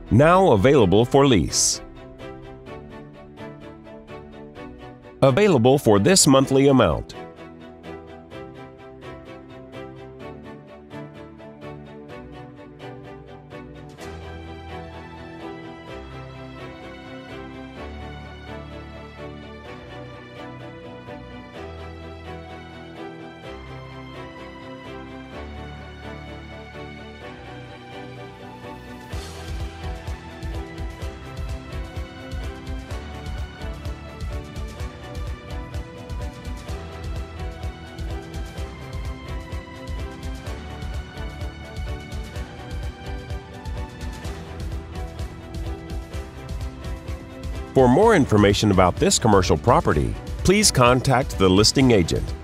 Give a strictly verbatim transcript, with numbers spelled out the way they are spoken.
Now available for lease. Available for this monthly amount. For more information about this commercial property, please contact the listing agent.